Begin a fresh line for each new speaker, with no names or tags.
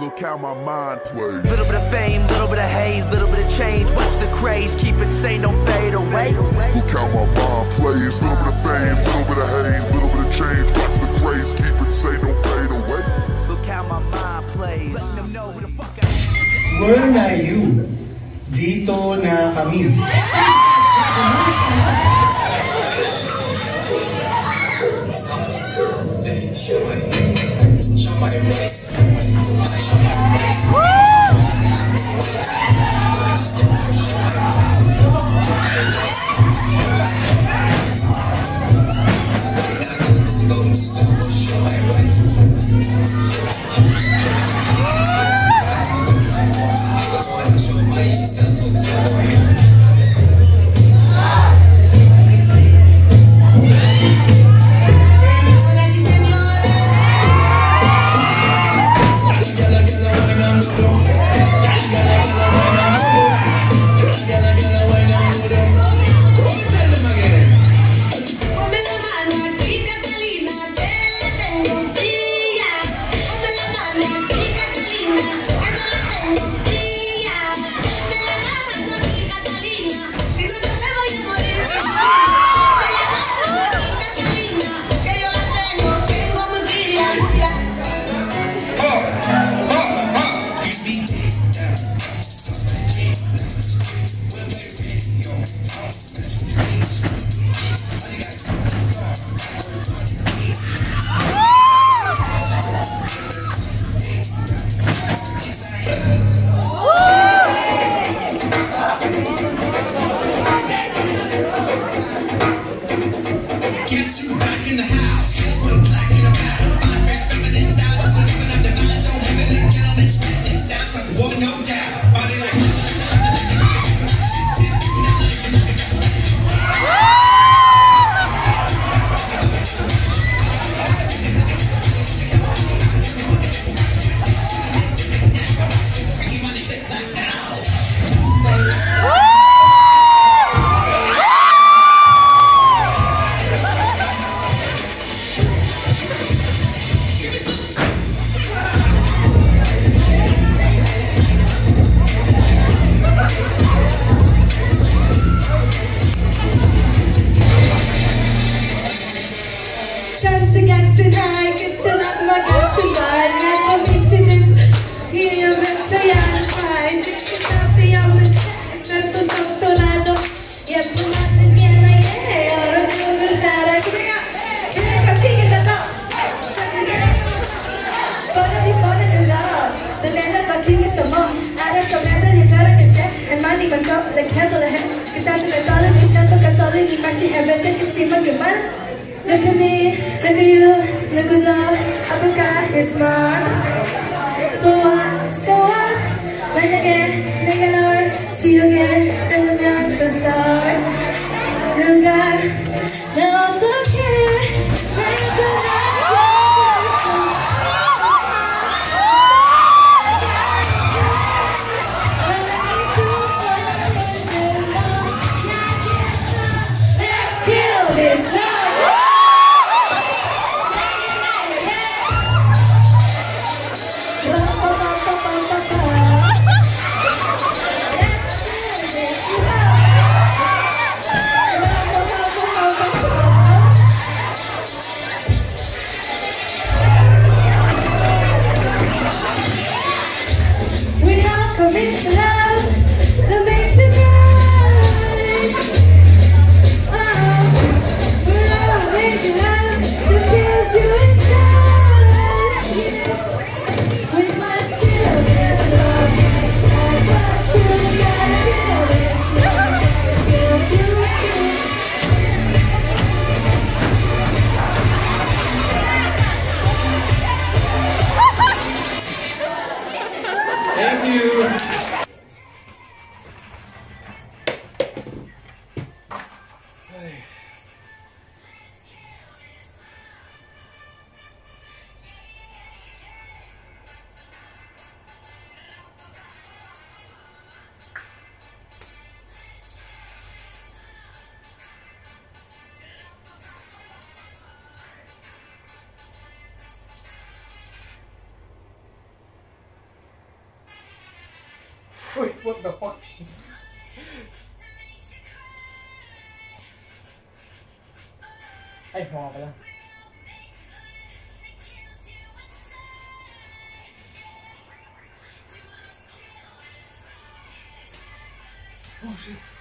Look how my mind plays.
Little bit of fame, little bit of hate, little bit of change. Watch the craze, keep it sane, don't fade away.
Look how my mind plays. Little bit of fame, little bit of hate, little bit of change. Watch the craze, keep it sane, don't fade away.
Look how my mind plays. Letting them know who the fuck I am.
Where are you? Dito na kami.
Look at me, look at you, look at the uppercut, you're smart. So what? 만약에 내가 널 지우게 되면 so sorry. 누가 나 어떻게 내가
Wait, what the fuck? Ay, mga pala. Oh shit.